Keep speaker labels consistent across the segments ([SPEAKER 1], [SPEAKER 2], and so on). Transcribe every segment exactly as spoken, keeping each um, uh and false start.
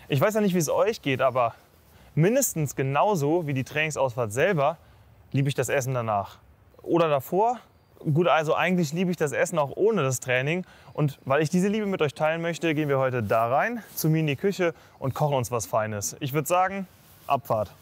[SPEAKER 1] Ich weiß ja nicht, wie es euch geht, aber mindestens genauso wie die Trainingsausfahrt selber liebe ich das Essen danach. Oder davor. Gut, also eigentlich liebe ich das Essen auch ohne das Training. Und weil ich diese Liebe mit euch teilen möchte, gehen wir heute da rein, zu mir in die Küche und kochen uns was Feines. Ich würde sagen, Abfahrt.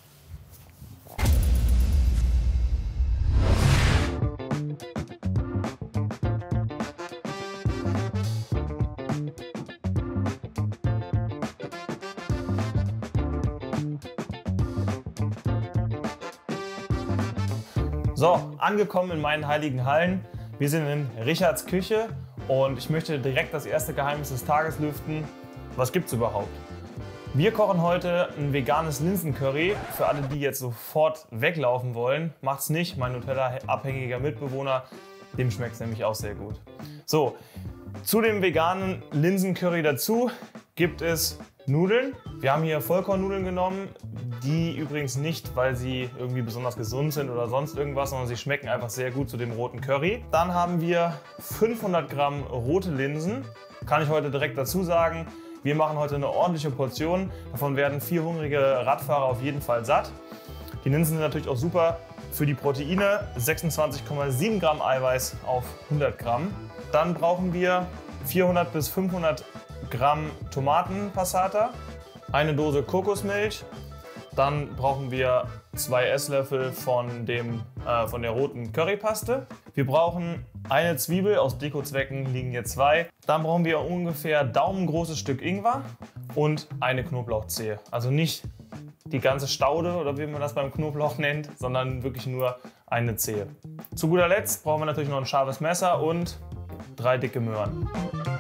[SPEAKER 1] So, angekommen in meinen heiligen Hallen. Wir sind in Richards Küche und ich möchte direkt das erste Geheimnis des Tages lüften. Was gibt's überhaupt? Wir kochen heute ein veganes Linsencurry. Für alle, die jetzt sofort weglaufen wollen, macht's nicht. Mein Nutella-abhängiger Mitbewohner, dem schmeckt's nämlich auch sehr gut. So, zu dem veganen Linsencurry dazu gibt es Nudeln. Wir haben hier Vollkornnudeln genommen, die übrigens nicht, weil sie irgendwie besonders gesund sind oder sonst irgendwas, sondern sie schmecken einfach sehr gut zu dem roten Curry. Dann haben wir fünfhundert Gramm rote Linsen. Kann ich heute direkt dazu sagen, wir machen heute eine ordentliche Portion. Davon werden vier hungrige Radfahrer auf jeden Fall satt. Die Linsen sind natürlich auch super für die Proteine. sechsundzwanzig Komma sieben Gramm Eiweiß auf hundert Gramm. Dann brauchen wir vierhundert bis fünfhundert Gramm Tomatenpassata, eine Dose Kokosmilch, dann brauchen wir zwei Esslöffel von, dem, äh, von der roten Currypaste. Wir brauchen eine Zwiebel, aus Dekozwecken liegen hier zwei. Dann brauchen wir ungefähr daumengroßes Stück Ingwer und eine Knoblauchzehe. Also nicht die ganze Staude oder wie man das beim Knoblauch nennt, sondern wirklich nur eine Zehe. Zu guter Letzt brauchen wir natürlich noch ein scharfes Messer und drei dicke Möhren.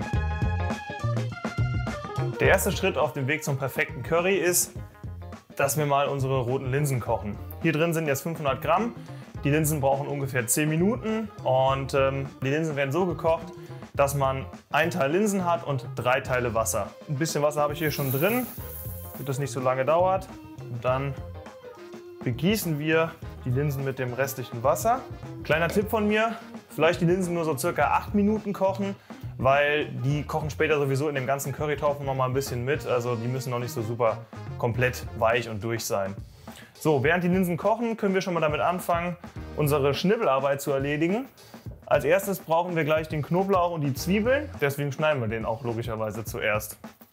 [SPEAKER 1] Der erste Schritt auf dem Weg zum perfekten Curry ist, dass wir mal unsere roten Linsen kochen. Hier drin sind jetzt fünfhundert Gramm. Die Linsen brauchen ungefähr zehn Minuten und ähm, die Linsen werden so gekocht, dass man ein Teil Linsen hat und drei Teile Wasser. Ein bisschen Wasser habe ich hier schon drin, damit das nicht so lange dauert. Und dann begießen wir die Linsen mit dem restlichen Wasser. Kleiner Tipp von mir, vielleicht die Linsen nur so circa acht Minuten kochen, weil die kochen später sowieso in dem ganzen Currytopf noch mal ein bisschen mit. Also die müssen noch nicht so super komplett weich und durch sein. So, während die Linsen kochen, können wir schon mal damit anfangen, unsere Schnibbelarbeit zu erledigen. Als erstes brauchen wir gleich den Knoblauch und die Zwiebeln. Deswegen schneiden wir den auch logischerweise zuerst.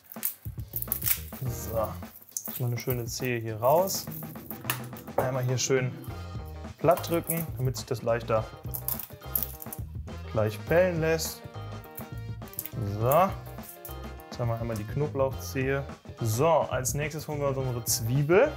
[SPEAKER 1] So, mal eine schöne Zehe hier raus. Einmal hier schön platt drücken, damit sich das leichter gleich pellen lässt. So, jetzt haben wir einmal die Knoblauchzehe. So, als nächstes holen wir uns unsere Zwiebel.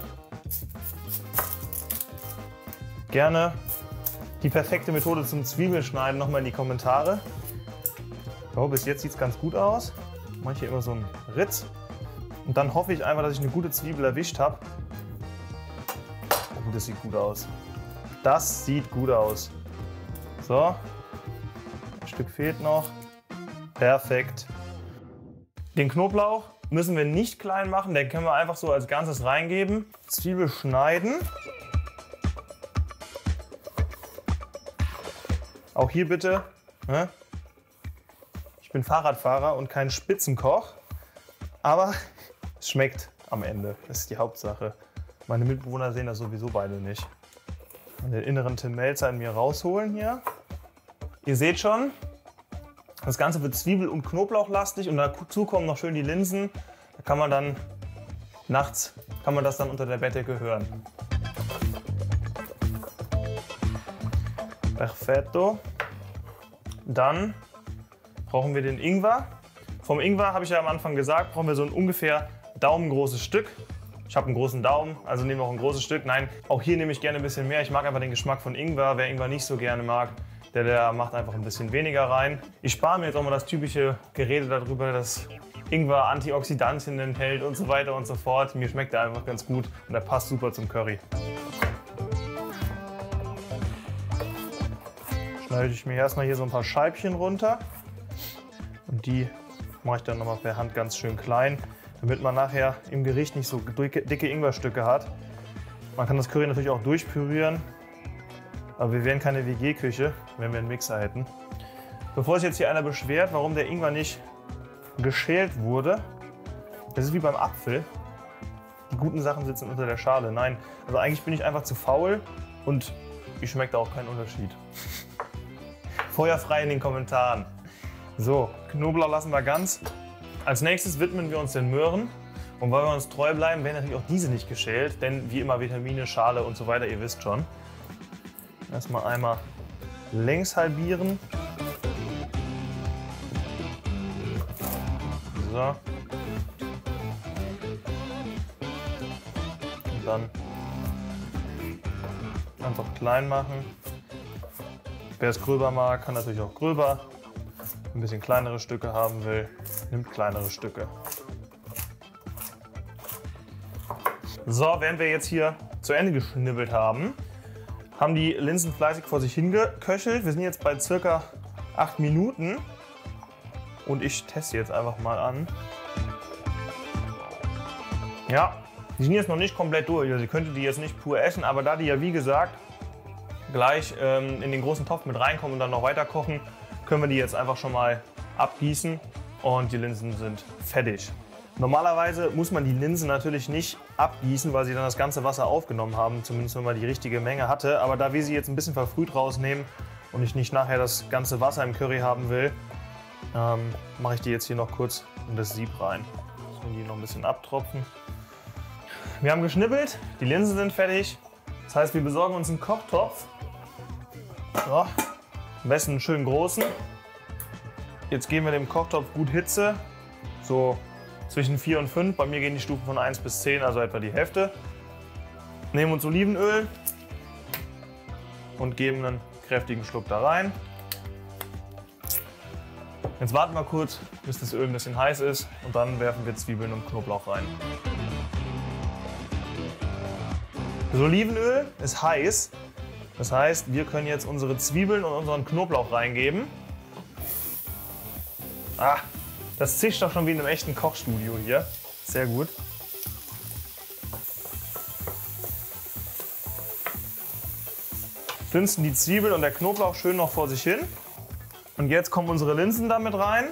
[SPEAKER 1] Gerne die perfekte Methode zum Zwiebelschneiden nochmal in die Kommentare. So, bis jetzt sieht es ganz gut aus. Ich mache hier immer so einen Ritz. Und dann hoffe ich einfach, dass ich eine gute Zwiebel erwischt habe. Oh, das sieht gut aus. Das sieht gut aus. So, ein Stück fehlt noch. Perfekt. Den Knoblauch müssen wir nicht klein machen, den können wir einfach so als Ganzes reingeben. Zwiebel schneiden. Auch hier bitte, ne? Ich bin Fahrradfahrer und kein Spitzenkoch, aber es schmeckt am Ende, das ist die Hauptsache. Meine Mitbewohner sehen das sowieso beide nicht. Und den inneren Tim Melzer in mir rausholen hier. Ihr seht schon, das Ganze wird Zwiebel- und Knoblauchlastig und dazu kommen noch schön die Linsen. Da kann man dann nachts, kann man das dann unter der Bettdecke hören. Perfetto. Dann brauchen wir den Ingwer. Vom Ingwer habe ich ja am Anfang gesagt, brauchen wir so ein ungefähr daumengroßes Stück. Ich habe einen großen Daumen, also nehme auch ein großes Stück. Nein, auch hier nehme ich gerne ein bisschen mehr. Ich mag einfach den Geschmack von Ingwer. Wer Ingwer nicht so gerne mag, Der, der macht einfach ein bisschen weniger rein. Ich spare mir jetzt auch mal das typische Gerede darüber, dass Ingwer Antioxidantien enthält und so weiter und so fort. Mir schmeckt er einfach ganz gut und er passt super zum Curry. Schneide ich mir erstmal hier so ein paar Scheibchen runter und die mache ich dann nochmal per Hand ganz schön klein, damit man nachher im Gericht nicht so dicke Ingwerstücke hat. Man kann das Curry natürlich auch durchpürieren. Aber wir wären keine W G-Küche, wenn wir einen Mixer hätten. Bevor sich jetzt hier einer beschwert, warum der Ingwer nicht geschält wurde, das ist wie beim Apfel. guten Sachen sitzen unter der Schale. Nein, also eigentlich bin ich einfach zu faul und ich schmecke da auch keinen Unterschied. Feuerfrei in den Kommentaren. So, Knoblauch lassen wir ganz. Als nächstes widmen wir uns den Möhren. Und weil wir uns treu bleiben, werden natürlich auch diese nicht geschält, denn wie immer Vitamine, Schale und so weiter, ihr wisst schon. Erstmal einmal längs halbieren. So. Und dann einfach klein machen. Wer es gröber mag, kann natürlich auch gröber. Ein bisschen kleinere Stücke haben will, nimmt kleinere Stücke. So, während wir jetzt hier zu Ende geschnibbelt haben, haben die Linsen fleißig vor sich hingeköchelt. Wir sind jetzt bei circa acht Minuten und ich teste jetzt einfach mal an. Ja, die sind jetzt noch nicht komplett durch. Also ihr könntet die jetzt nicht pur essen, aber da die ja wie gesagt gleich ähm, in den großen Topf mit reinkommen und dann noch weiter kochen, können wir die jetzt einfach schon mal abgießen und die Linsen sind fertig. Normalerweise muss man die Linsen natürlich nicht abgießen, weil sie dann das ganze Wasser aufgenommen haben, zumindest wenn man die richtige Menge hatte. Aber da wir sie jetzt ein bisschen verfrüht rausnehmen und ich nicht nachher das ganze Wasser im Curry haben will, ähm, mache ich die jetzt hier noch kurz in das Sieb rein. Müssen die noch ein bisschen abtropfen. Wir haben geschnippelt, die Linsen sind fertig. Das heißt, wir besorgen uns einen Kochtopf. So. Am besten einen schönen großen. Jetzt geben wir dem Kochtopf gut Hitze, so zwischen vier und fünf. Bei mir gehen die Stufen von eins bis zehn, also etwa die Hälfte. Nehmen uns Olivenöl und geben einen kräftigen Schluck da rein. Jetzt warten wir kurz, bis das Öl ein bisschen heiß ist und dann werfen wir Zwiebeln und Knoblauch rein. Das Olivenöl ist heiß. Das heißt, wir können jetzt unsere Zwiebeln und unseren Knoblauch reingeben. Ah, das zischt doch schon wie in einem echten Kochstudio hier. Sehr gut. Dünsten die Zwiebeln und der Knoblauch schön noch vor sich hin. Und jetzt kommen unsere Linsen damit rein.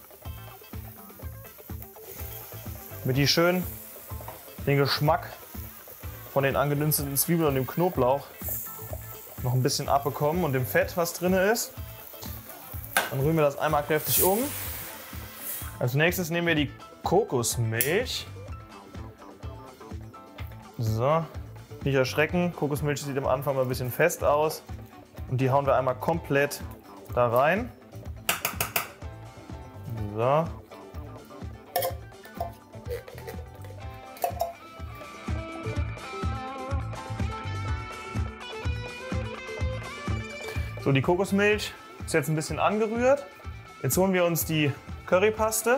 [SPEAKER 1] Damit die schön den Geschmack von den angedünsteten Zwiebeln und dem Knoblauch noch ein bisschen abbekommen und dem Fett, was drin ist. Dann rühren wir das einmal kräftig um. Als nächstes nehmen wir die Kokosmilch. So, nicht erschrecken. Kokosmilch sieht am Anfang mal ein bisschen fest aus. Und die hauen wir einmal komplett da rein. So. So, die Kokosmilch ist jetzt ein bisschen angerührt. Jetzt holen wir uns die Currypaste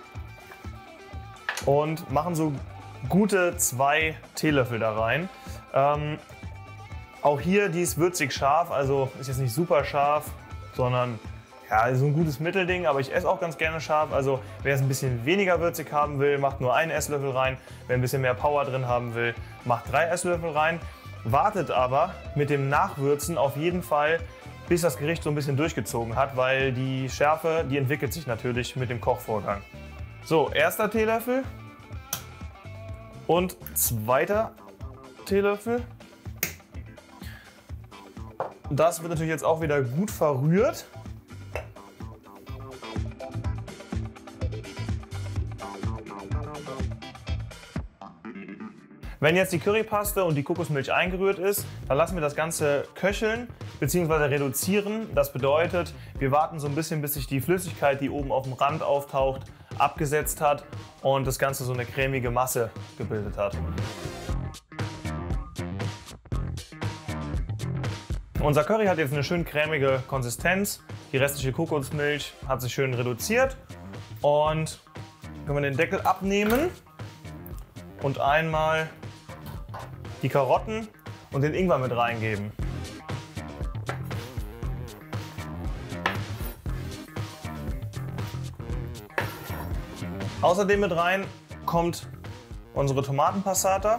[SPEAKER 1] und machen so gute zwei Teelöffel da rein. Ähm, auch hier, die ist würzig scharf, also ist jetzt nicht super scharf, sondern ja, so ein gutes Mittelding, aber ich esse auch ganz gerne scharf. Also wer es ein bisschen weniger würzig haben will, macht nur einen Esslöffel rein. Wer ein bisschen mehr Power drin haben will, macht drei Esslöffel rein. Wartet aber mit dem Nachwürzen auf jeden Fall, bis das Gericht so ein bisschen durchgezogen hat, weil die Schärfe, die entwickelt sich natürlich mit dem Kochvorgang. So, erster Teelöffel und zweiter Teelöffel. Das wird natürlich jetzt auch wieder gut verrührt. Wenn jetzt die Currypaste und die Kokosmilch eingerührt ist, dann lassen wir das Ganze köcheln bzw. reduzieren. Das bedeutet, wir warten so ein bisschen, bis sich die Flüssigkeit, die oben auf dem Rand auftaucht, abgesetzt hat und das Ganze so eine cremige Masse gebildet hat. Unser Curry hat jetzt eine schön cremige Konsistenz. Die restliche Kokosmilch hat sich schön reduziert. Und können wir den Deckel abnehmen und einmal die Karotten und den Ingwer mit reingeben. Außerdem mit rein kommt unsere Tomatenpassata.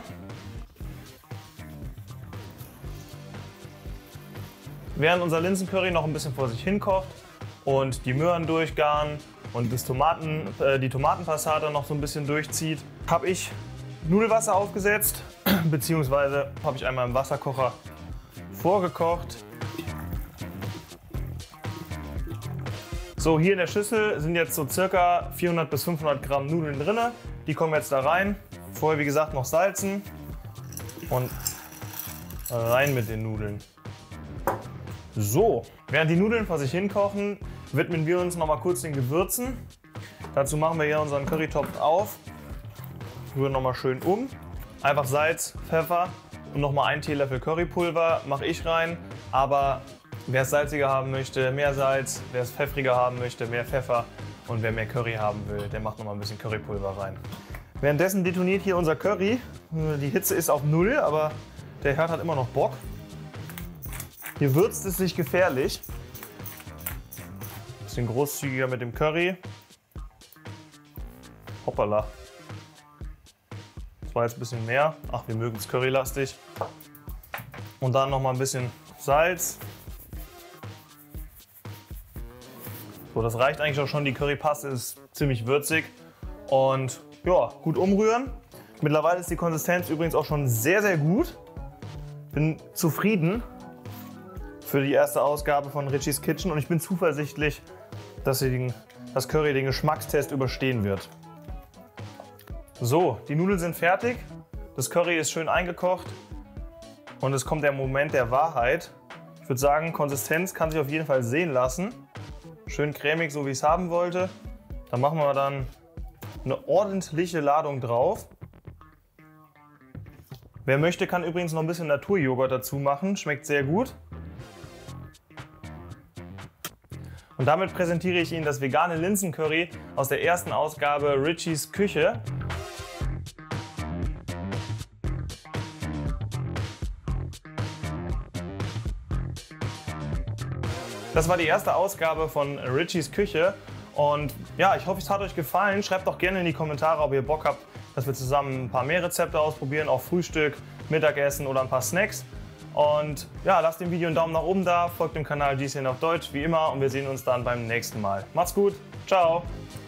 [SPEAKER 1] Während unser Linsencurry noch ein bisschen vor sich hin kocht und die Möhren durchgaren und das Tomaten, äh, die Tomatenpassata noch so ein bisschen durchzieht, habe ich Nudelwasser aufgesetzt, beziehungsweise habe ich einmal im Wasserkocher vorgekocht. So, hier in der Schüssel sind jetzt so circa vierhundert bis fünfhundert Gramm Nudeln drin. Die kommen jetzt da rein. Vorher, wie gesagt, noch salzen und rein mit den Nudeln. So, während die Nudeln vor sich hin kochen, widmen wir uns noch mal kurz den Gewürzen. Dazu machen wir hier unseren Currytopf auf, rühren noch mal schön um. Einfach Salz, Pfeffer und noch mal einen Teelöffel Currypulver mache ich rein. Aber wer es salziger haben möchte, mehr Salz. Wer es pfeffriger haben möchte, mehr Pfeffer. Und wer mehr Curry haben will, der macht noch mal ein bisschen Currypulver rein. Währenddessen detoniert hier unser Curry. Die Hitze ist auf null, aber der Herd hat immer noch Bock. Hier würzt es sich gefährlich. Bisschen großzügiger mit dem Curry. Hoppala. Das war jetzt ein bisschen mehr. Ach, wir mögen es currylastig. Und dann noch mal ein bisschen Salz. So, das reicht eigentlich auch schon. Die Currypaste ist ziemlich würzig. Und ja, gut umrühren. Mittlerweile ist die Konsistenz übrigens auch schon sehr, sehr gut. Bin zufrieden für die erste Ausgabe von Richie's Kitchen und ich bin zuversichtlich, dass sie das Curry den Geschmackstest überstehen wird. So, die Nudeln sind fertig, das Curry ist schön eingekocht und es kommt der Moment der Wahrheit. Ich würde sagen, Konsistenz kann sich auf jeden Fall sehen lassen. Schön cremig, so wie ich es haben wollte. Da machen wir dann eine ordentliche Ladung drauf. Wer möchte, kann übrigens noch ein bisschen Naturjoghurt dazu machen, schmeckt sehr gut. Und damit präsentiere ich Ihnen das vegane Linsencurry aus der ersten Ausgabe Richie's Küche. Das war die erste Ausgabe von Richie's Küche und ja, ich hoffe, es hat euch gefallen. Schreibt doch gerne in die Kommentare, ob ihr Bock habt, dass wir zusammen ein paar mehr Rezepte ausprobieren, auch Frühstück, Mittagessen oder ein paar Snacks. Und ja, lasst dem Video einen Daumen nach oben da, folgt dem Kanal G C N auf Deutsch wie immer und wir sehen uns dann beim nächsten Mal. Macht's gut, ciao!